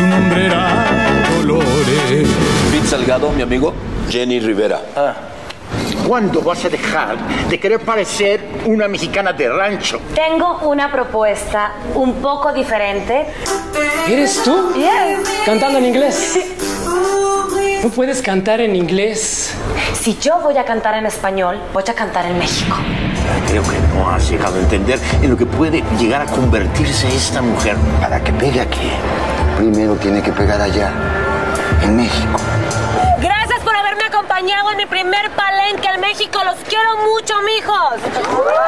su nombre era Dolores. Pete Salgado, mi amigo, Jenny Rivera. ¿Cuándo vas a dejar de querer parecer una mexicana de rancho? Tengo una propuesta un poco diferente. ¿Eres tú? Yes. Cantando en inglés. ¿No puedes cantar en inglés? Si yo voy a cantar en español, voy a cantar en México. Creo que no has llegado a entender en lo que puede llegar a convertirse esta mujer. Para que pegue aquí, primero tiene que pegar allá, en México. Gracias por haberme acompañado en mi primer palenque en México. Los quiero mucho, mijos.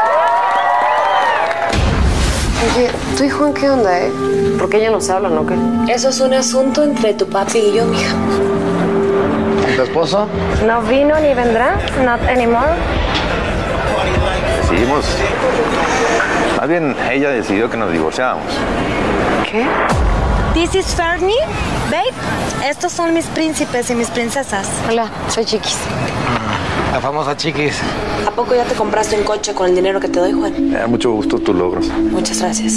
Oye, ¿tú y Juan qué onda, ¿Por qué ya no se hablan o qué? Eso es un asunto entre tu papi y yo, mija. ¿Tu esposo? No vino ni vendrá. Not anymore. Decidimos... Más bien, ella decidió que nos divorciáramos. ¿Qué? This is Fernie, babe. Estos son mis príncipes y mis princesas. Hola, soy Chiquis. La famosa Chiquis. ¿A poco ya te compraste un coche con el dinero que te doy, Juan? Me da mucho gusto tus logros. Muchas gracias.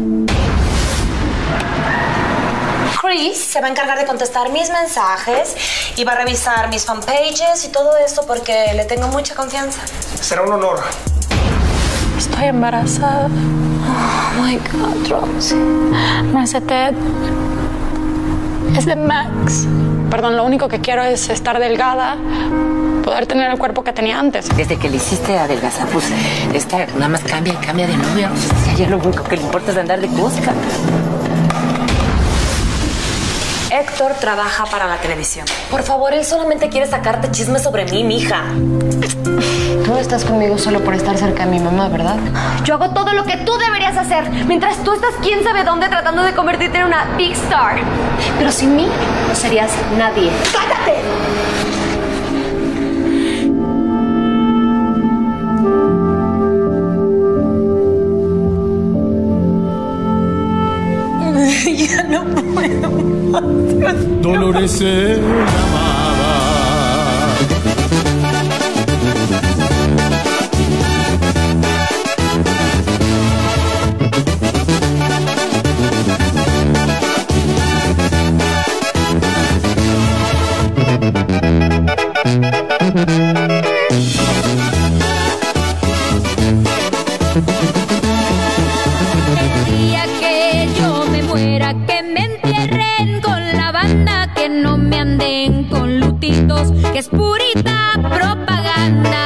Chris se va a encargar de contestar mis mensajes y va a revisar mis fanpages y todo esto porque le tengo mucha confianza. Será un honor. Estoy embarazada. Oh my God, Rosie. No es de Ted. Es de Max. Perdón, lo único que quiero es estar delgada, poder tener el cuerpo que tenía antes. Desde que le hiciste adelgazar, pues esta nada más cambia y cambia de novia. O sea, ya lo único que le importa es andar de cosca. Héctor trabaja para la televisión. Por favor, él solamente quiere sacarte chismes sobre mí, mija. Tú no estás conmigo solo por estar cerca de mi mamá, ¿verdad? Yo hago todo lo que tú deberías hacer, mientras tú estás quién sabe dónde tratando de convertirte en una big star. Pero sin mí no serías nadie. ¡Cállate! Ya no puedo más. Dolores se llamaba. El día que yo me muera, que me entierren con la banda, que no me anden con lutitos, que es purita propaganda.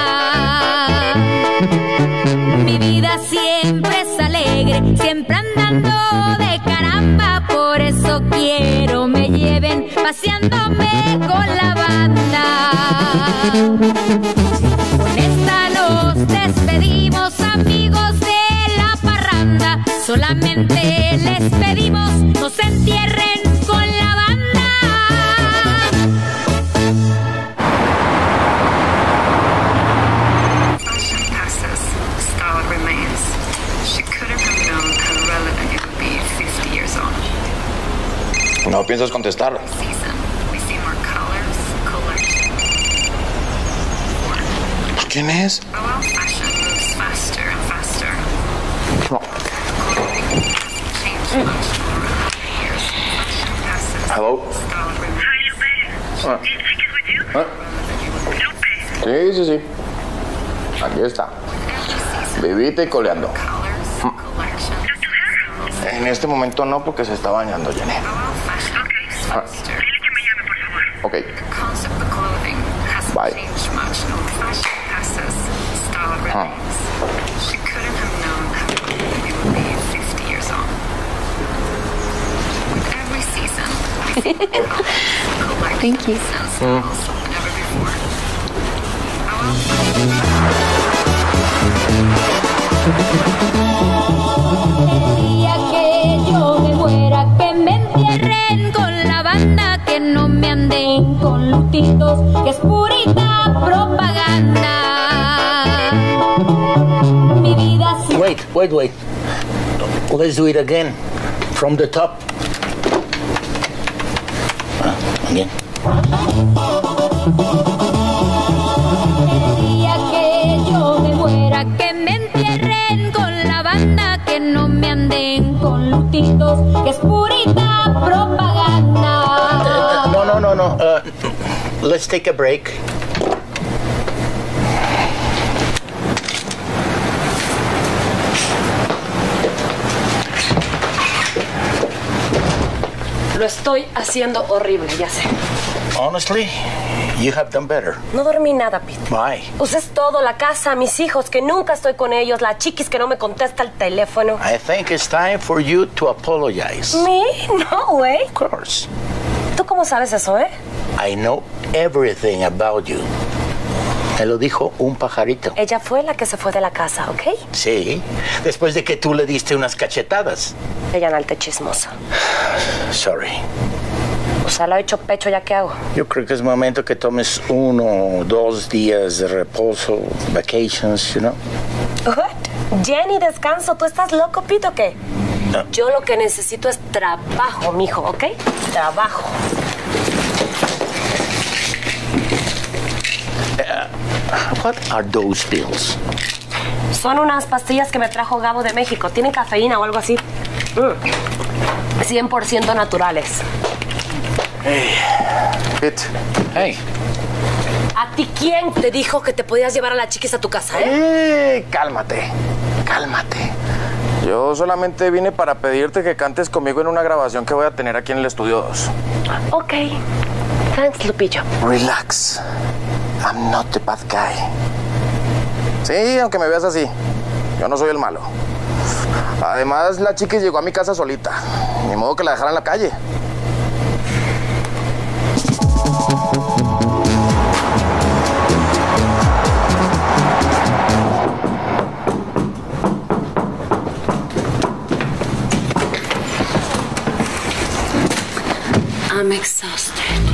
Mi vida siempre es alegre, siempre andando de caramba, por eso quiero me lleven paseándome con la banda. Con esta nos despedimos, amigos de la parranda. Solamente les pedimos no se entierren con la banda. Fashion passes, style remains. She couldn't have known how relevant it would be 50 years on. ¿No piensas contestar? Season, we see more colors, collection. ¿Quién es? Oh well, fashion moves faster and faster. Changed much more over the years. Fashion passes. Hello. Style remains. Hi, Lupe. Did I get with you? Lupe. Sí, sí, sí. Aquí está. Vivita y coleando. Colors, collection. En este momento no, porque se está bañando, Jenny. Faster. Dile que me llame, por favor. Ok. The concept of clothing hasn't Bye. changed much. No, fashion passes, style remains. She couldn't have known how relevant it would be 50 years on. With every season, we see more colors, collections, Thank you. and styles than ever before. El día que yo me muera, que me entierren con la banda, que no me anden con lutitos, que es purita propaganda. Mi vida Wait. Let's do it again. From the top. Again. El día que yo me muera, que me entierren con la banda, que no me anden con lutitos, que es purita propaganda. No. Let's take a break. Lo estoy haciendo horrible, ya sé. Honestly, you have done better. No dormí nada, Pete. Why? Pues es todo, la casa, mis hijos, que nunca estoy con ellos, la chiquis que no me contesta el teléfono. I think it's time for you to apologize. ¿Me? No, güey. Of course. ¿Tú cómo sabes eso, I know everything about you. Me lo dijo un pajarito. Ella fue la que se fue de la casa, ¿ok? Sí, después de que tú le diste unas cachetadas. Ella no alta chismosa. Sorry. O sea, lo he hecho pecho, ¿ya qué hago? Yo creo que es momento que tomes 1 o 2 días de reposo, vacations, you know. What? Jenny, descanso. ¿Tú estás loco, Pete, o qué? No. Yo lo que necesito es trabajo, mijo, ¿ok? Trabajo. What are those pills? Son unas pastillas que me trajo Gabo de México. ¿Tienen cafeína o algo así? 100% naturales. Hey, Pete. Hey. ¿A ti quién te dijo que te podías llevar a la chiquis a tu casa, Cálmate. Yo solamente vine para pedirte que cantes conmigo en una grabación que voy a tener aquí en el estudio 2. Ok. Thanks, Lupillo. Relax. I'm not the bad guy. Sí, aunque me veas así. Yo no soy el malo. Además, la chica llegó a mi casa solita. Ni modo que la dejara en la calle. I'm exhausted.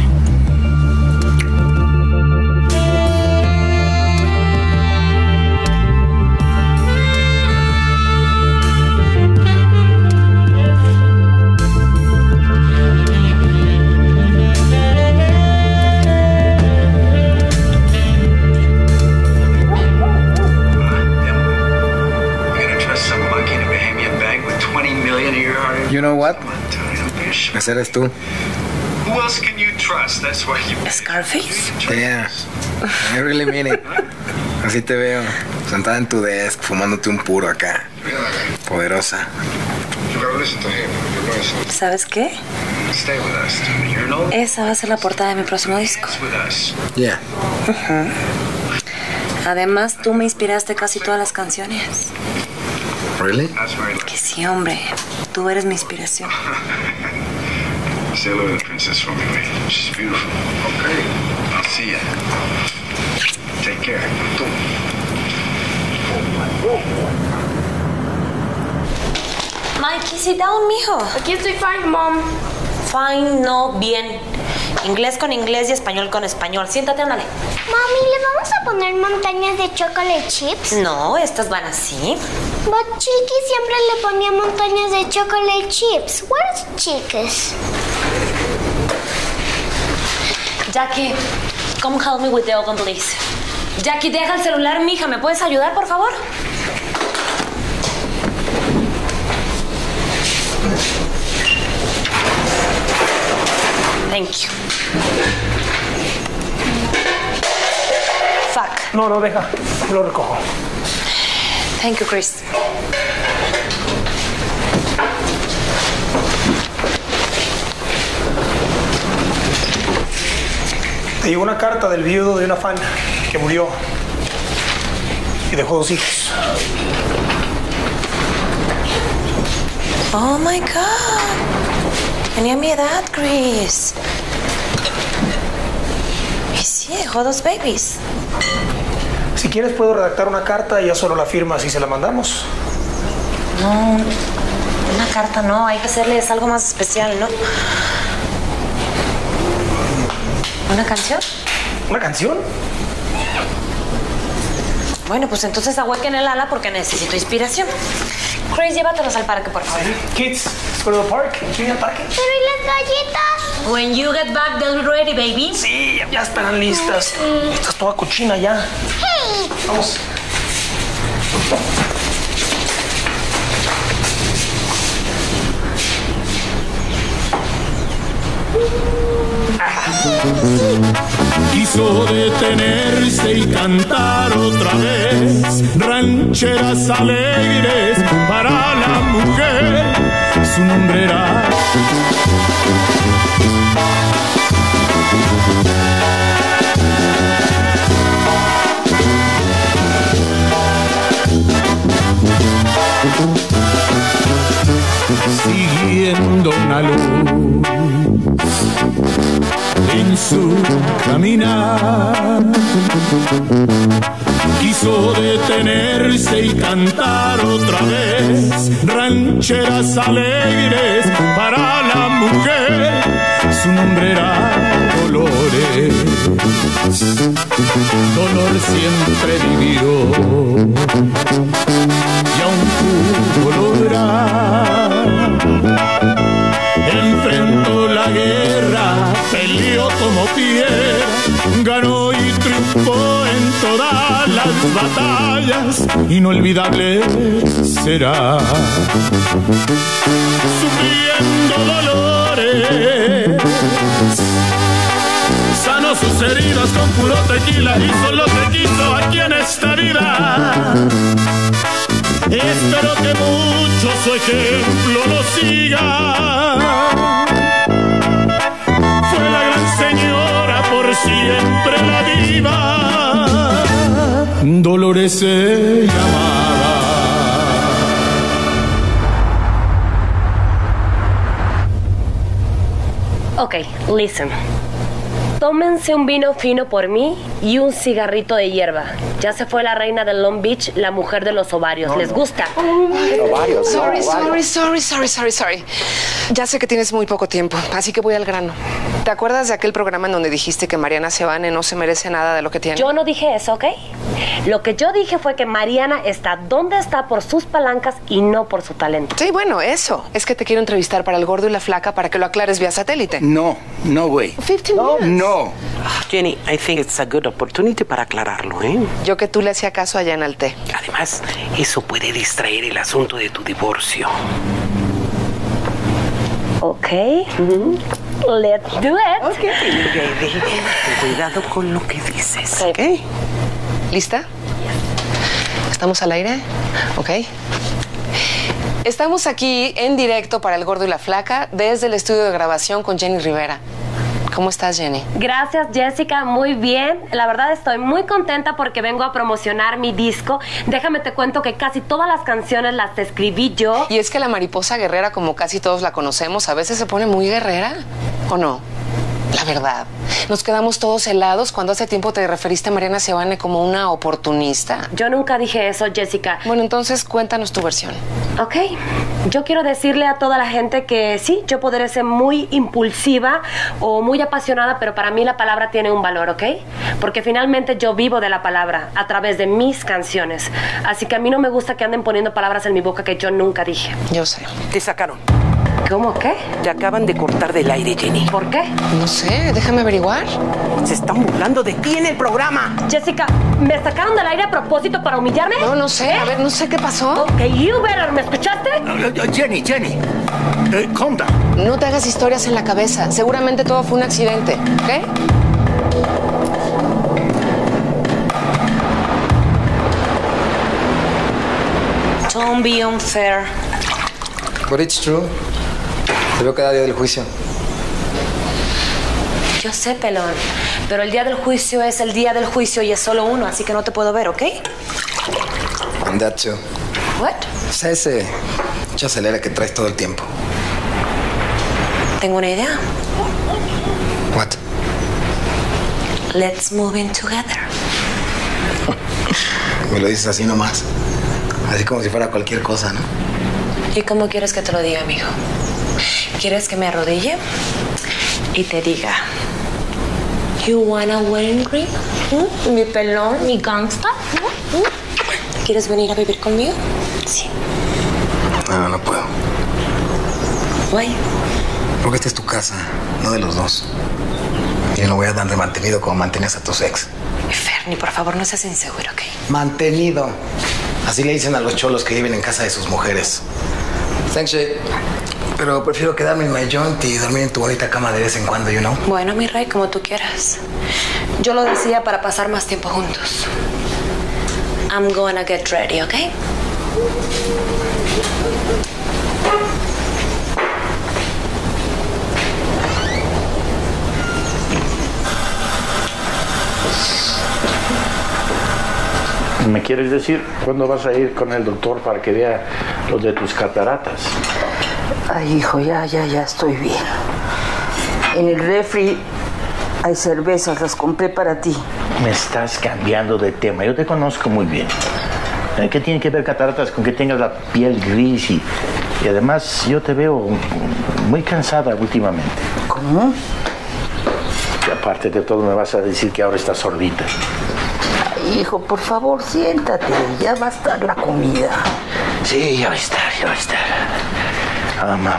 You know what? Ese eres tú. Who else can you trust? That's why you... Scarface? Yeah. I really mean it. Así te veo, sentada en tu desk, fumándote un puro acá. Poderosa. ¿Sabes qué? Esa va a ser la portada de mi próximo disco. Yeah. Además, tú me inspiraste casi todas las canciones. Really? Que sí, hombre. Tú eres mi inspiración. Say hello to the princess for me, baby. She's beautiful. Okay. I'll see ya. Take care. Mikey, sit down, mijo. Aquí estoy fine, mom. Fine, no, bien. Inglés con inglés y español con español. Siéntate, ándale. Mami, ¿le vamos a poner montañas de chocolate chips? No, estas van así. But Chiqui siempre le ponía montañas de chocolate chips. Where's Chiquis? Jackie, come help me with the oven, please. Jackie, deja el celular, mija. ¿Me puedes ayudar, por favor? Thank you. Fuck. No, deja. Lo recojo. Thank you, Chris. Te llegó una carta del viudo de una fan que murió y dejó 2 hijos. Oh my God. Tenía mi edad, Chris. Y sí, dejó 2 babies. Si quieres puedo redactar una carta y ya solo la firmas y se la mandamos. No, una carta no. Hay que hacerles algo más especial, ¿no? ¿Una canción? ¿Una canción? Bueno, pues entonces ahuequen el ala porque necesito inspiración. Chris, llévatelos al parque, por favor. Kids, let's go to the park. ¿Quién al parque? ¿Pero y las galletas? When you get back, they'll be ready, baby. Sí, ya estarán listas. Estás toda cochina ya. Hey. Vamos. Quiso detenerse y cantar otra vez rancheras alegres para la mujer. Su nombre era siguiendo una luz en su caminar. Quiso detenerse y cantar otra vez rancheras alegres para la mujer. Su nombre era Dolores. Dolor siempre vivió y aún pudo lograr. Enfrentó la guerra, peleó como fiera, ganó y triunfó en todas las batallas. Inolvidable será, sufriendo dolores, sanó sus heridas con puro tequila, hizo lo que quiso aquí en esta vida. Espero que mucho su ejemplo lo siga. Fue la gran señora, por siempre la diva. Dolores se llamaba. Ok, listen. Tómense un vino fino por mí y un cigarrito de hierba. Ya se fue la reina de Long Beach, la mujer de los ovarios. ¿Les gusta? Ovarios. Sorry. Ya sé que tienes muy poco tiempo, así que voy al grano. ¿Te acuerdas de aquel programa en donde dijiste que Mariana Sebanne no se merece nada de lo que tiene? Yo no dije eso, ¿ok? Lo que yo dije fue que Mariana está donde está por sus palancas y no por su talento. Sí, bueno, eso. Es que te quiero entrevistar para El Gordo y la Flaca para que lo aclares vía satélite. No way. 15 minutes. No. Jenny, I think it's a good opportunity para aclararlo, ¿eh? Yo que tú le hacía caso allá en el té. Además, eso puede distraer el asunto de tu divorcio. Ok. Let's do it. Ok. Cuidado con lo que dices. Ok. ¿Lista? ¿Estamos al aire? Ok. Estamos aquí en directo para El Gordo y la Flaca desde el estudio de grabación con Jenny Rivera. ¿Cómo estás, Jenny? Gracias, Jessica. Muy bien. La verdad estoy muy contenta porque vengo a promocionar mi disco. Déjame te cuento que casi todas las canciones las escribí yo. Y es que la mariposa guerrera, como casi todos la conocemos, a veces se pone muy guerrera, ¿o no? La verdad, nos quedamos todos helados cuando hace tiempo te referiste a Mariana Sebanne como una oportunista. Yo nunca dije eso, Jessica. Bueno, entonces cuéntanos tu versión. Ok, yo quiero decirle a toda la gente que sí, yo podré ser muy impulsiva o muy apasionada, pero para mí la palabra tiene un valor, ¿ok? Porque finalmente yo vivo de la palabra a través de mis canciones. Así que a mí no me gusta que anden poniendo palabras en mi boca que yo nunca dije. Yo sé. Te sacaron. ¿Cómo qué? Te acaban de cortar del aire, Jenny. ¿Por qué? No sé, déjame averiguar. Se están burlando de ti en el programa. Jessica, ¿me sacaron del aire a propósito para humillarme? No sé. A ver, no sé qué pasó. Ok, you better. ¿Me escuchaste? Jenny. Calm down. No te hagas historias en la cabeza. Seguramente todo fue un accidente, ¿ok? Don't be unfair. But it's true. Te veo cada día del juicio. Yo sé, pelón, pero el día del juicio es el día del juicio y es solo uno, así que no te puedo ver, ¿ok? And that too. What? O sea, ese chacelera que traes todo el tiempo. Tengo una idea. What? Let's move in together. Me lo dices así nomás. Así como si fuera cualquier cosa, ¿no? ¿Y cómo quieres que te lo diga, amigo? ¿Quieres que me arrodille y te diga, you want a wedding ring? Mi pelón, mi gangsta. ¿Quieres venir a vivir conmigo? Sí. No puedo. Why? Porque esta es tu casa, no de los dos. Yo no voy a dar de mantenido como mantenías a tus ex. Fernie, por favor, no seas inseguro, ¿ok? Mantenido. Así le dicen a los cholos que viven en casa de sus mujeres. Thanks, Jay. Pero prefiero quedarme en my joint y dormir en tu bonita cama de vez en cuando, you know. Bueno, mi rey, como tú quieras. Yo lo decía para pasar más tiempo juntos. I'm gonna get ready, ¿ok? ¿Me quieres decir cuándo vas a ir con el doctor para que vea los de tus cataratas? Ay, hijo, ya estoy bien. En el refri hay cervezas, las compré para ti. Me estás cambiando de tema, yo te conozco muy bien. ¿Qué tiene que ver cataratas con que tengas la piel gris y además yo te veo muy cansada últimamente? ¿Cómo? Y aparte de todo me vas a decir que ahora estás sordita. Ay, hijo, por favor, siéntate, ya va a estar la comida. Sí, ya va a estar. Mam.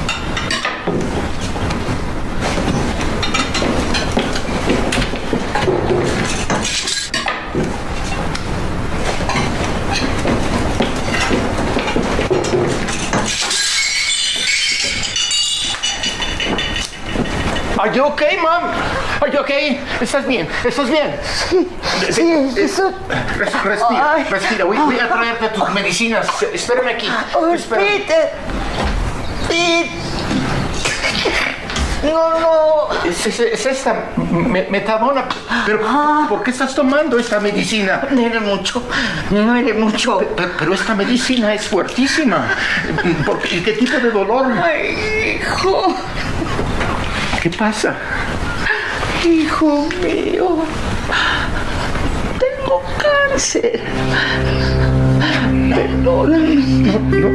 Are you okay, Mom? Are you okay? ¿Estás bien? Sí, eso. Respira. Voy a traerte tus medicinas. Espérame aquí. Pete. No. Es esta metadona. Pero ¿por qué estás tomando esta medicina? No era mucho. Pero esta medicina es fuertísima. ¿Y qué tipo de dolor? Ay, hijo. ¿Qué pasa? Hijo mío, tengo cáncer. Perdóname.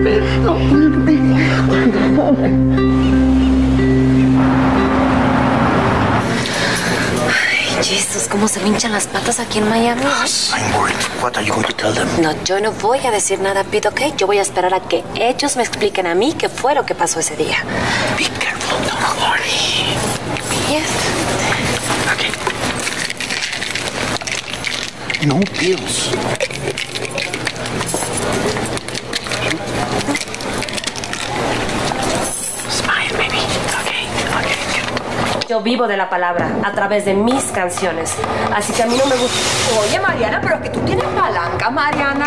Ay, Jesús, cómo se me hinchan las patas aquí en Miami. I'm worried. What are you going to tell them? No, yo no voy a decir nada, Pete, ¿ok? Yo voy a esperar a que ellos me expliquen a mí qué fue lo que pasó ese día. Be careful, don't worry. Yes. Okay. No pills. Smile, baby. Okay. Yo vivo de la palabra a través de mis canciones. Así que a mí no me gusta. Oye, Mariana, pero que tú tienes palanca, Mariana.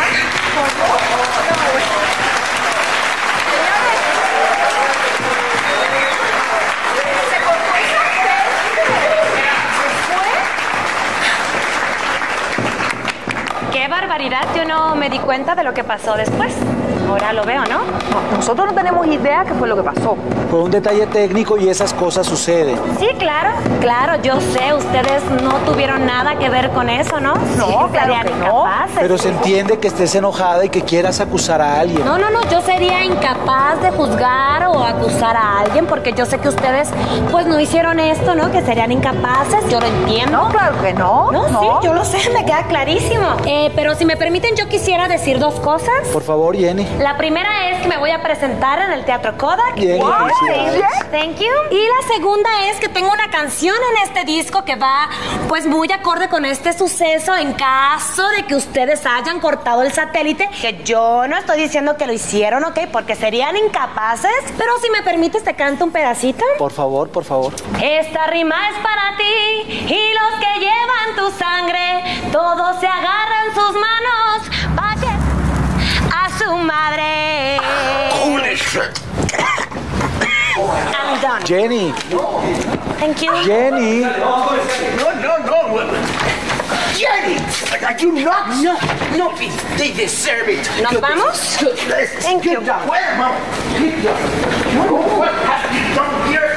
¡Qué barbaridad! Yo no me di cuenta de lo que pasó después. Ahora lo veo, ¿no? Nosotros no tenemos idea qué fue lo que pasó. Fue un detalle técnico y esas cosas suceden. Sí, claro, yo sé. Ustedes no tuvieron nada que ver con eso, ¿no? No, sí, claro que no. Pero se entiende que estés enojada y que quieras acusar a alguien. No, yo sería incapaz de juzgar o acusar a alguien porque yo sé que ustedes, pues, no hicieron esto, ¿no? Que serían incapaces, yo lo entiendo. No, claro que no. No, sí, yo lo sé, me queda clarísimo. Pero si me permiten, yo quisiera decir dos cosas. Por favor, Jenny. La primera es que me voy a presentar en el Teatro Kodak. Jenny, Thank you. Y la segunda es que tengo una canción en este disco que va, pues, muy acorde con este suceso en caso de que ustedes hayan cortado el satélite, que yo no estoy diciendo que lo hicieron, ¿ok? Porque serían incapaces. Pero si me permites, te canto un pedacito. Por favor. Esta rima es para ti y los que llevan tu sangre, todos se agarran sus manos para que a su madre. I'm done. Jenny. Thank you. Jenny. No. Jenny, are you nuts? No, they deserve it. ¿Nos vamos? Thank you. Where, Mom? What have you done here?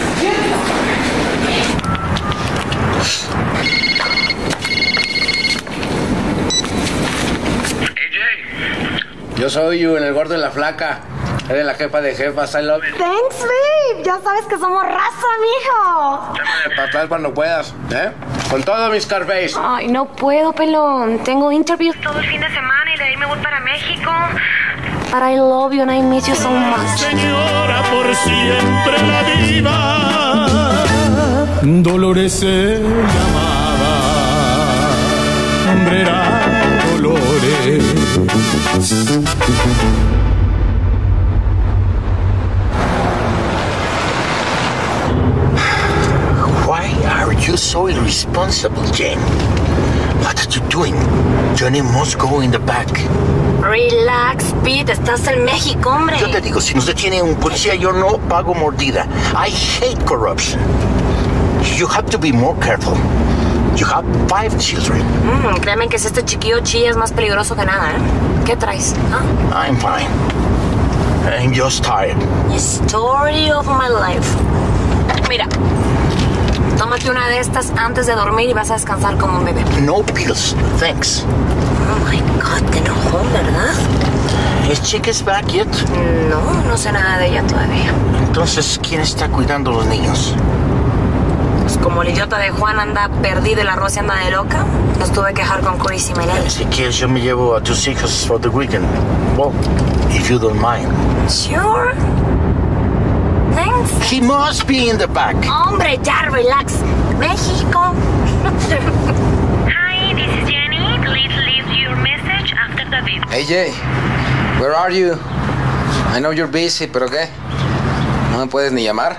Yo soy You, en el gordo y la flaca. Eres la jefa de jefas, I love it. Thanks, babe. Ya sabes que somos raza, mijo. Échame para atrás cuando puedas, ¿eh? Con todo mi Scarface. Ay, no puedo, pelón. Tengo interviews todo el fin de semana y de ahí me voy para México. But I love you and I miss you so much. Señora, por siempre la diva Dolores se llamaba, nombre era Dolores. so irresponsible, Jane. What are you doing? Johnny must go in the back. Relax, Pete. Estás en México, hombre. Yo te digo, si nos detiene un policía, yo no pago mordida. I hate corruption. You have to be more careful. You have 5 children. Créeme que si este chiquillo chilla es más peligroso que nada, ¿eh? ¿Qué traes? I'm fine. I'm just tired. The story of my life. Mira, tómate una de estas antes de dormir y vas a descansar como un bebé. No pills, thanks. Oh my God, te enojó, ¿verdad? ¿Es Chiquis back yet? No sé nada de ella todavía. Entonces, ¿quién está cuidando a los niños? Pues como el idiota de Juan anda perdido y la Rosy anda de loca, los tuve que dejar con Chris y Melanie. Si quieres, yo me llevo a tus hijos for the weekend. Well, if you don't mind. Sure. Thanks. He must be in the back. Hombre, ya, relax. México. Hi, this is Jenny. Please leave your message after the beep. Hey, Jay. Where are you? I know you're busy, pero ¿qué? ¿No me puedes ni llamar?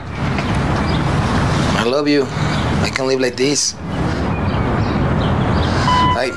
I love you. I can't live like this. Ay.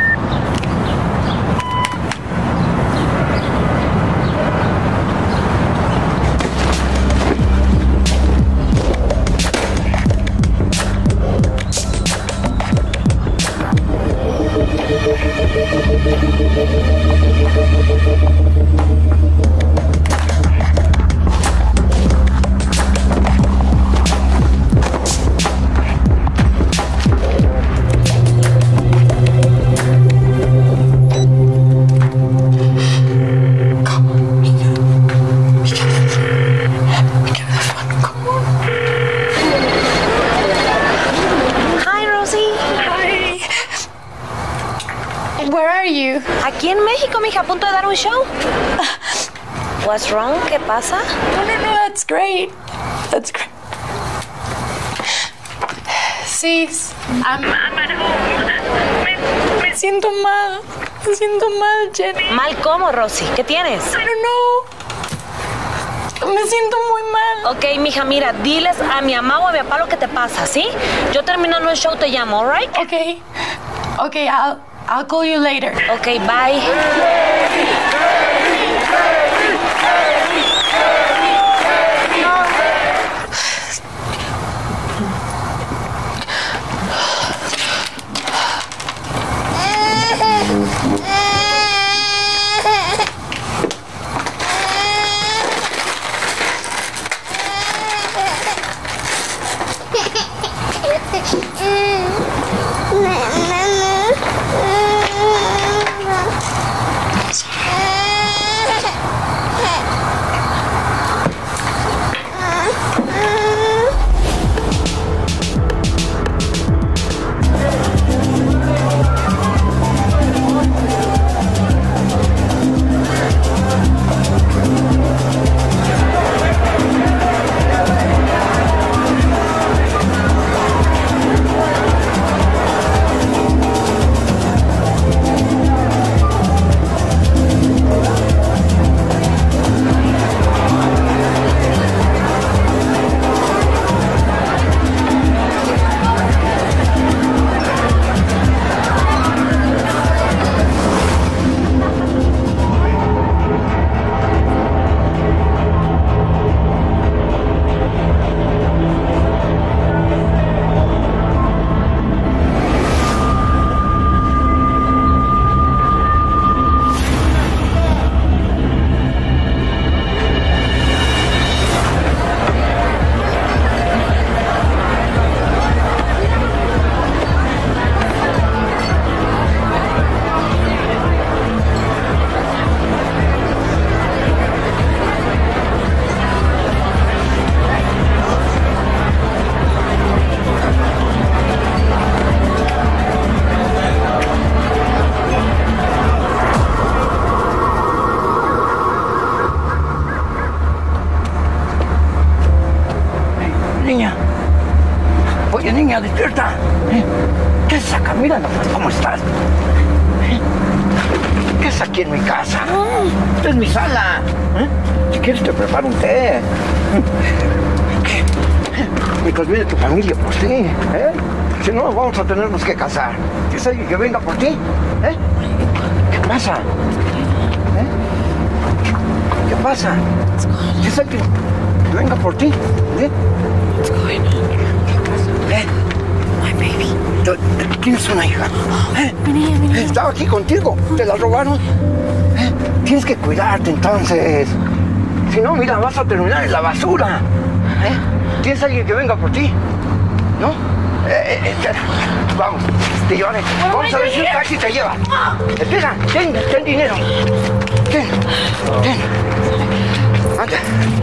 Aquí en México, mija, a punto de dar un show. What's wrong? ¿Qué pasa? No, that's great. That's great. Sis, I'm at home. Me siento mal. Me siento mal, Jenny. ¿Mal cómo, Rosy? ¿Qué tienes? I don't know. Me siento muy mal. Ok, mija, mira, diles a mi mamá o a mi papá lo que te pasa, ¿sí? Yo terminando el show te llamo, ¿all right? Ok, I'll call you later. Ok, bye. Oye, niña, despierta. ¿Qué es acá? Mira nomás cómo estás. ¿Qué es aquí en mi casa? Esta es mi sala. Si quieres te preparo un té. Mientras viene tu familia por ti, ¿eh? Si no, vamos a tenernos que casar. ¿Quieres alguien que venga por ti? ¿Eh? ¿Qué pasa? ¿Eh? ¿Qué pasa? ¿Quieres alguien que venga por ti? ¿Eh? ¿Eh? My baby. Tienes una hija. ¿Eh? Estaba aquí contigo. ¿Te la robaron? ¿Eh? Tienes que cuidarte entonces. Si no, mira, vas a terminar en la basura. ¿Eh? ¿Tienes alguien que venga por ti? ¿No? Espera. Vamos, te llevaré. Vamos a ver si un taxi te lleva. Espera, ten dinero. Ten. Anda.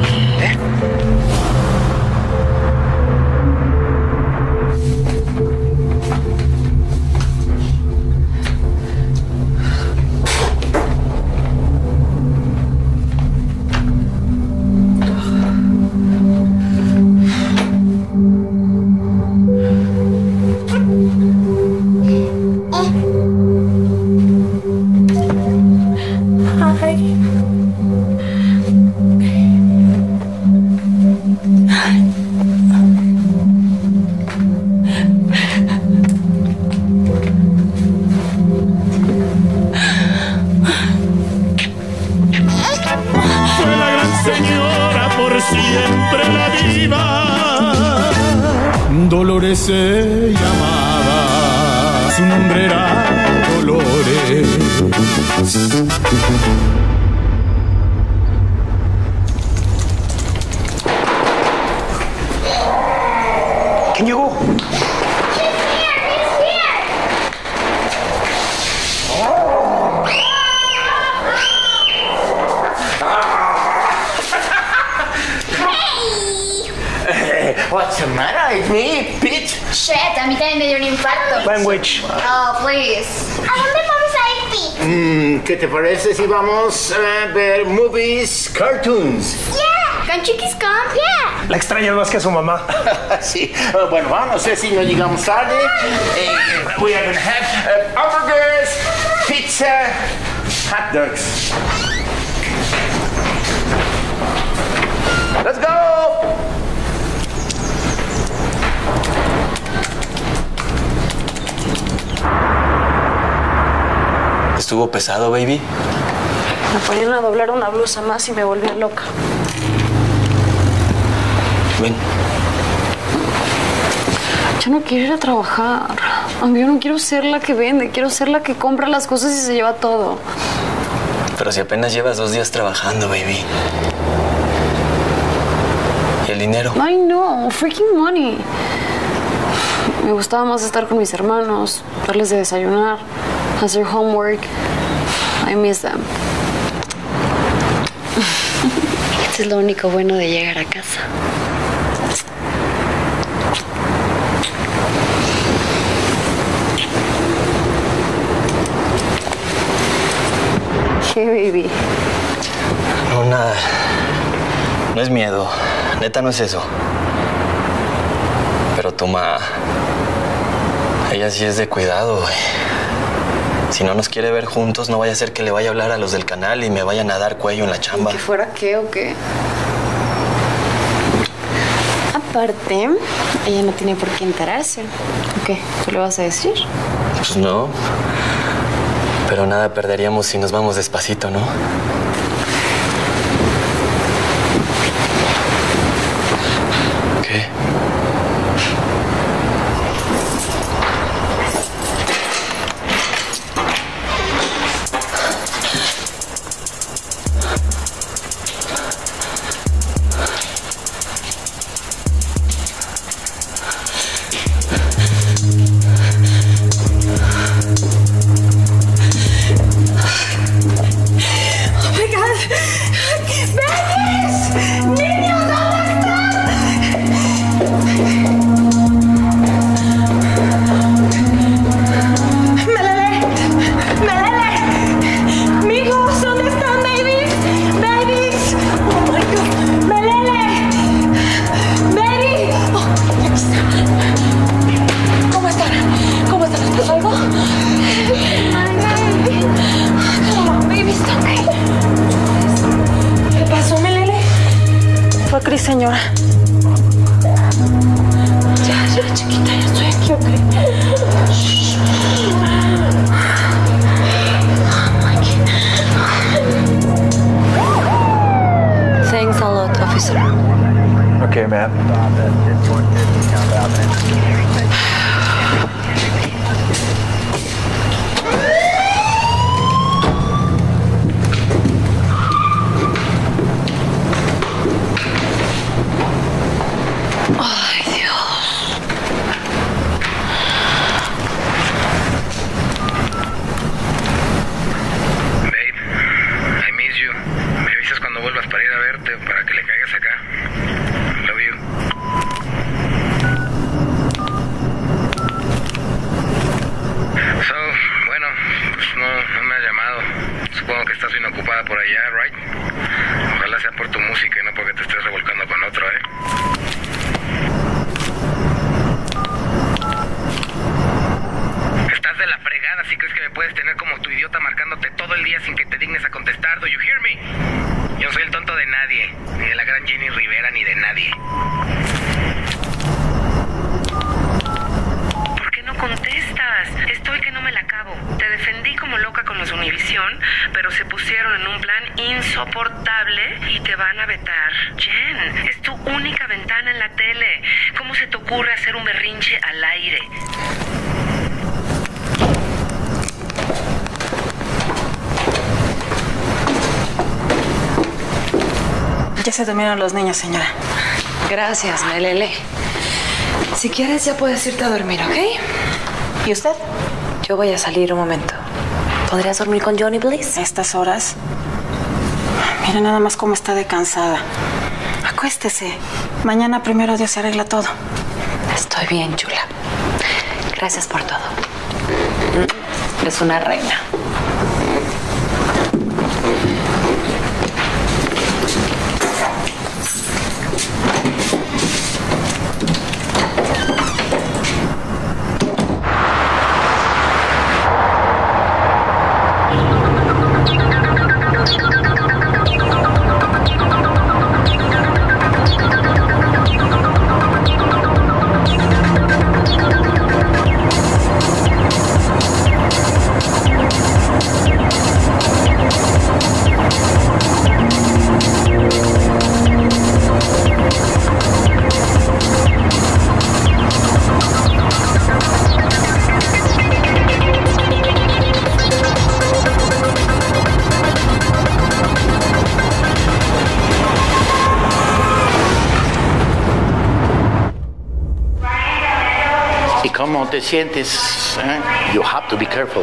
Dolores se llamaba, su nombre era Dolores. ¿Quién llegó? What's the matter? It's me, bitch. Shit, a mí también me dio un infarto. Language. Oh, please. ¿A dónde vamos a ir, Pete? ¿Qué te parece si vamos a ver movies, cartoons? Yeah. Can Chiquis come? Yeah. La extraña más que a su mamá. Sí. Bueno, no sé si no llegamos tarde. We are gonna have hamburgers, pizza, hot dogs. Let's go. ¿Estuvo pesado, baby? Me ponían a doblar una blusa más y me volvía loca. Ven. Yo no quiero ir a trabajar. Yo no quiero ser la que vende, quiero ser la que compra las cosas y se lleva todo. Pero si apenas llevas 2 días trabajando, baby. ¿Y el dinero? Ay, no, freaking money. Me gustaba más estar con mis hermanos, darles de desayunar, hacer homework. I miss them. Esto es lo único bueno de llegar a casa. ¿Qué, baby? No, nada. No es miedo. Neta, no es eso. Pero tu ma... Ella sí es de cuidado, güey. Si no nos quiere ver juntos, no vaya a ser que le vaya a hablar a los del canal y me vayan a dar cuello en la chamba. ¿Que fuera qué o qué? Aparte, ella no tiene por qué enterarse. ¿O qué? ¿Tú le vas a decir? Pues no. Pero nada perderíamos si nos vamos despacito, ¿no? ¿Qué? Oh my God, Tranquila, chiquita, ya estoy aquí, ¿ok? Thanks a lot, officer. Okay, ma'am. Ay, Dios. Babe, I miss you. Me avisas cuando vuelvas para ir a verte, para que le caigas acá. Love you. So, bueno, pues no me has llamado. Supongo que estás bien ocupada por allá, right? Ojalá sea por tu música y no porque te estés revolcando con otro, ¿eh? Estás de la fregada si crees que me puedes tener como tu idiota marcándote todo el día sin que te dignes a contestar. ¿Do you hear me? Yo no soy el tonto de nadie, ni de la gran Jenny Rivera, ni de nadie. ¿Por qué no contestas? Estoy que no me la acabo. Te defendí como loca con los Univisión, pero se pusieron en un plan insoportable y te van a vetar. Jen, es tu única ventana en la tele. ¿Cómo se te ocurre hacer un berrinche al aire? Ya se durmieron los niños, señora. Gracias, Melele. Si quieres, ya puedes irte a dormir, ¿ok? ¿Y usted? Yo voy a salir un momento. ¿Podrías dormir con Johnny, please? ¿A estas horas? Mira nada más cómo está de cansada. Acuéstese. Mañana, primero Dios, se arregla todo. Estoy bien, chula. Gracias por todo. Es una reina. ¿Cómo te sientes? You have to be careful.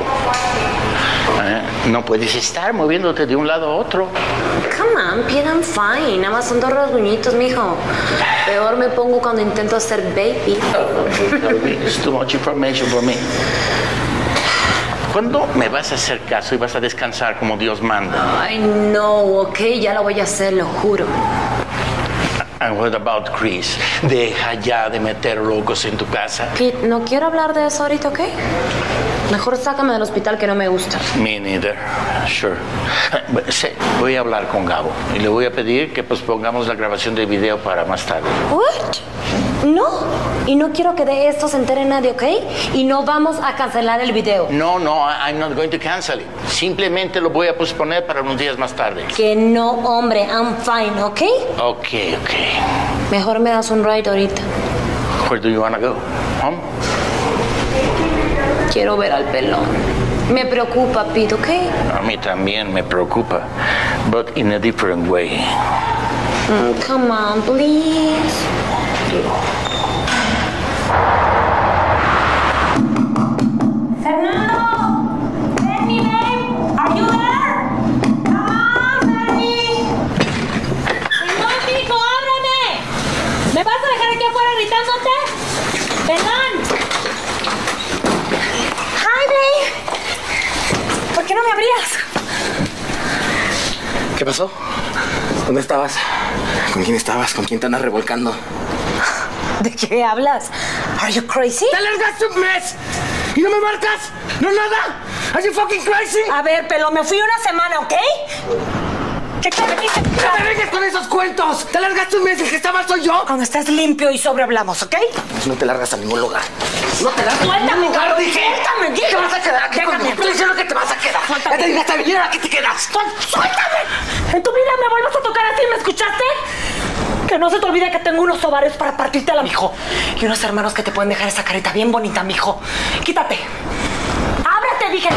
No puedes estar moviéndote de un lado a otro. Come on, Pete, I'm fine. Nada más son 2 rasguñitos, mijo. Peor me pongo cuando intento ser baby. It's too much information for me. ¿Cuándo me vas a hacer caso y vas a descansar como Dios manda? Ay, no, ok, ya lo voy a hacer, lo juro. And what about Chris? Deja ya de meter locos en tu casa. Pete, no quiero hablar de eso ahorita, ¿ok? Mejor sácame del hospital, que no me gusta. Me neither. Sure. Sí, voy a hablar con Gabo y le voy a pedir que pospongamos la grabación del video para más tarde. What? No. Y no quiero que de esto se entere nadie, ¿ok? Y no vamos a cancelar el video. No, I'm not going to cancel it. Simplemente lo voy a posponer para unos días más tarde. Que no, hombre. I'm fine, ¿ok? Ok. Mejor me das un ride ahorita. Where do you want to go? Home? Quiero ver al pelón. Me preocupa, Pete, ¿ok? A mí también me preocupa, but in a different way. Come on, please. Fernando! Benny, babe! Are you there? Come on, Benny! ¡No, mijo, ábrame! ¿Me vas a dejar aquí afuera gritándote? ¡Perdón! ¡Hi, babe! ¿Por qué no me abrías? ¿Qué pasó? ¿Dónde estabas? ¿Con quién estabas? ¿Con quién te andas revolcando? ¿De qué hablas? Are you crazy? ¡Te largaste un mes! ¿Y no me marcas? ¿No nada? ¿Are you fucking crazy? A ver, pero me fui una semana, ¿ok? ¿Qué me dices? ¡No me vengas con esos cuentos! ¡Te largaste un mes! ¿El que está mal soy yo? Cuando estés limpio y sobre hablamos, ¿ok? Pues no te largas a ningún lugar. No te largas a ningún lugar, dije. Suéltame, ¿Qué te vas a quedar aquí conmigo? Estoy diciendo que te vas a quedar. Suéltame. Ya te dije, venir, ¿a qué te quedas? ¡Suéltame! ¿En tu vida me vuelvas a tocar así? ¿Me escuchaste? Que no se te olvide que tengo unos ovarios para partirte a la mijo. Y unos hermanos que te pueden dejar esa carita bien bonita, mijo. Quítate. ¡Ábrete, dije!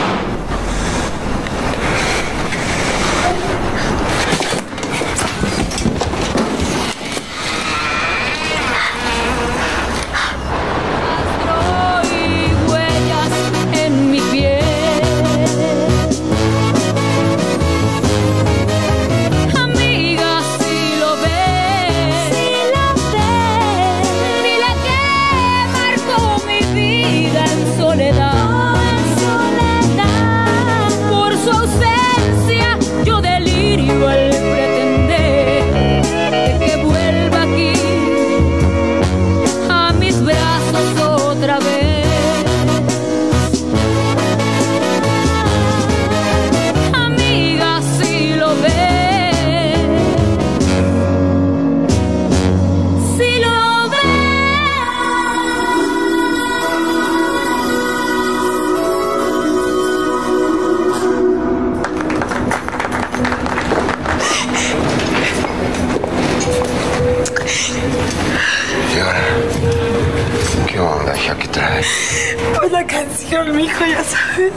Pues la canción, mijo, ya sabes.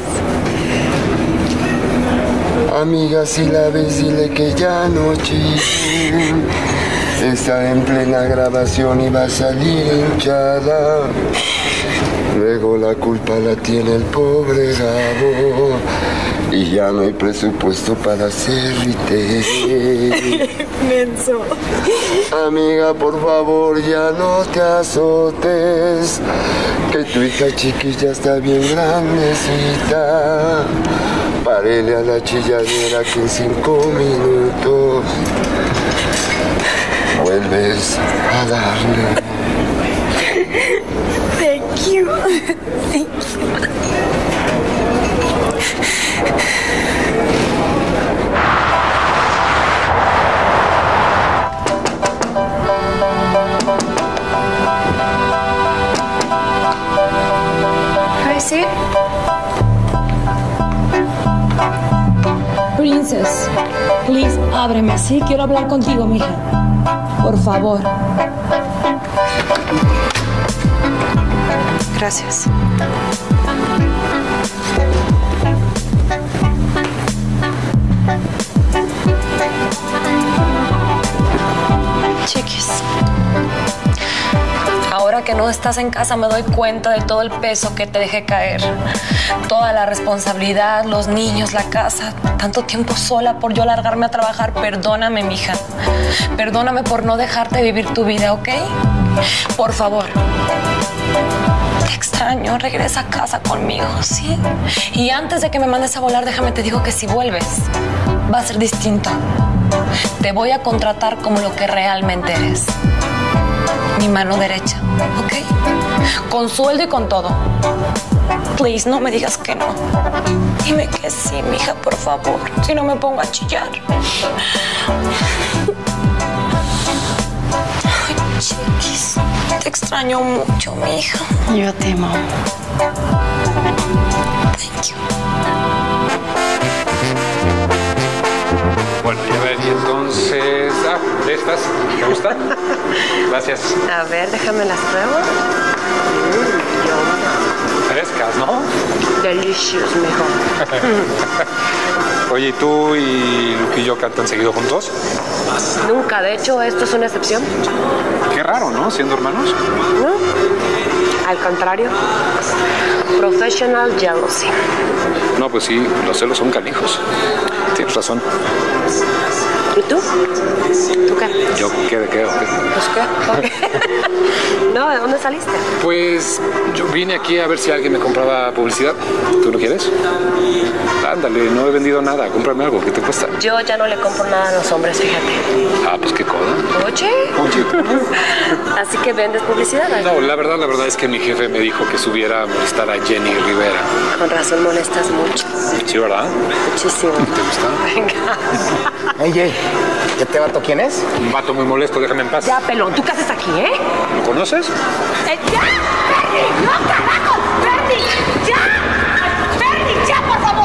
Amiga, si la ves, dile que ya no chille. Está en plena grabación y va a salir hinchada. Luego la culpa la tiene el pobre Gabo. Y ya no hay presupuesto para hacer retake. Menso. Amiga, por favor, ya no te azotes. Que tu hija chiquilla está bien grandecita. Párele a la chilladera que en 5 minutos vuelves a darle. Thank you. Thank you. ¿Sí? Princess, please, ábreme, ¿sí? Quiero hablar contigo, mija. Por favor. Gracias. Chiquis, ahora que no estás en casa me doy cuenta de todo el peso que te dejé caer. Toda la responsabilidad, los niños, la casa. Tanto tiempo sola por yo largarme a trabajar. Perdóname, mija. Perdóname por no dejarte vivir tu vida, ¿ok? Por favor. Te extraño. Regresa a casa conmigo, ¿sí? Y antes de que me mandes a volar, déjame te digo que si vuelves, va a ser distinto. Te voy a contratar como lo que realmente eres. Mi mano derecha, ¿ok? Con sueldo y con todo. Please, no me digas que no. Dime que sí, mija, por favor. Si no me pongo a chillar. Ay, chiquis. Te extraño mucho, mija. Yo te amo. Thank you. Bueno, ya ver, y entonces... ¿de estas? ¿Te gusta? Gracias. A ver, déjame las pruebo. Frescas, ¿no? Delicious, mejor. Oye, ¿y tú y Luquillo cantan seguido juntos? Nunca, de hecho, esto es una excepción. Qué raro, ¿no? Siendo hermanos. ¿No? Al contrario. Professional jealousy. No, pues sí, los celos son canijos. Tienes razón. ¿Y tú? ¿Tú qué? ¿Yo qué de qué o qué? Pues qué. No, ¿de dónde saliste? Pues yo vine aquí a ver si alguien me compraba publicidad. ¿Tú no quieres? Ándale, no he vendido nada. Cómprame algo. ¿Qué te cuesta? Yo ya no le compro nada a los hombres, fíjate. Ah, pues qué coda. Oye. Así que vendes publicidad, ¿no? No, la verdad es que mi jefe me dijo que subiera a molestar a Jenny Rivera. Con razón molestas mucho. Sí, ¿verdad? Muchísimo. ¿Te gusta? Venga. Oye, ¿este vato quién es? Un vato muy molesto, déjame en paz. Ya, pelón, ¿tú qué haces aquí, eh? ¿Lo conoces? ¡Ya! ¡Bernie! ¡No, carajo! ¡Bernie! ¡Ya! ¡Bernie, ya, por favor!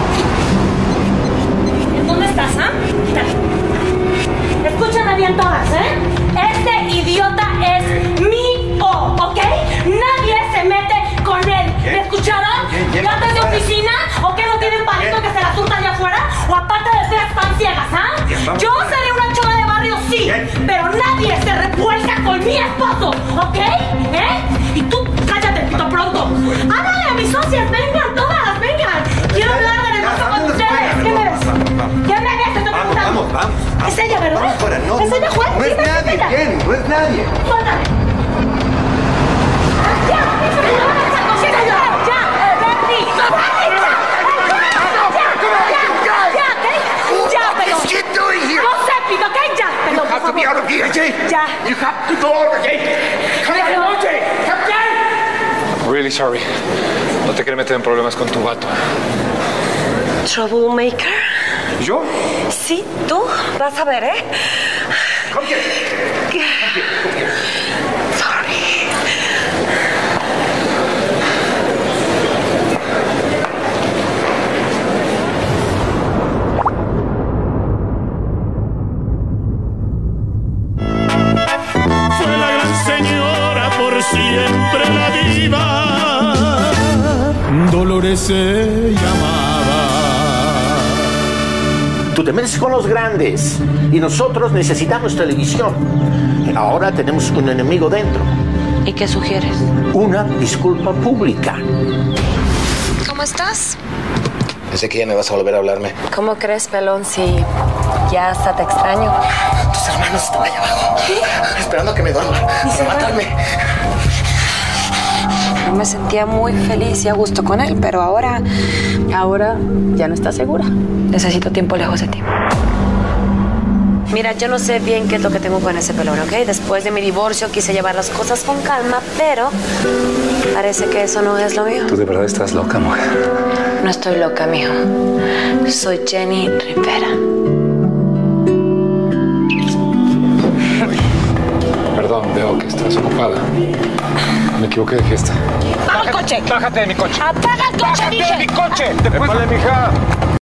¿En dónde estás, ah? Escúchame bien todas, ¿eh? Este idiota es mío, ¿ok? Nadie se mete con él. ¿Me escucharon? ¿Gatos de oficina? ¿O qué no tienen palito que se la surta allá afuera? ¿O aparte de feas están ciegas, ah? Yo seré una chora de barrio, sí, pero nadie se revuelca con mi esposo, ¿ok? ¿Eh? Y tú cállate, pito pronto. Háblale a mis socias, vengan todas, vengan. Quiero hablar de negocio con ustedes. ¿Qué me ves? ¿Qué me ves? Te estoy preguntando. Vamos. ¿Es ella, verdad? Vamos fuera, no. ¿Es ella, juez? No es Dime, nadie, ella. Jenny, no es nadie. Suéltame. ¡Ya! ¡Bernie! ¡Ya, pelón! No sé, pito, ¿ok? Ya, pelón, por favor. Ya. You have to go over here. I'm really sorry. No te quiero meter en problemas con tu vato. ¿Troublemaker? ¿Yo? Sí, tú. Vas a ver, ¿eh? Sorry. Fue la gran señora por siempre la viva. Dolores se llamaba. Tú te metes con los grandes y nosotros necesitamos televisión. Ahora tenemos un enemigo dentro. ¿Y qué sugieres? Una disculpa pública. ¿Cómo estás? Pensé que ya me vas a volver a hablarme. ¿Cómo crees, pelón, si ya hasta te extraño? Tus hermanos están allá abajo. Esperando a que me duerma. Para matarme. Yo me sentía muy feliz y a gusto con él, pero ahora ya no está segura. Necesito tiempo lejos de ti. Mira, yo no sé bien qué es lo que tengo con ese pelón, ¿ok? Después de mi divorcio quise llevar las cosas con calma, pero parece que eso no es lo mío. Tú de verdad estás loca, mujer. No estoy loca, mijo. Soy Jenny Rivera. Perdón, veo que estás ocupada. Me equivoqué de fiesta. ¡Baja el coche! Bájate de mi coche. ¡Apaga el coche, dije! ¡Bájate de mi coche! ¡Después de mi hija!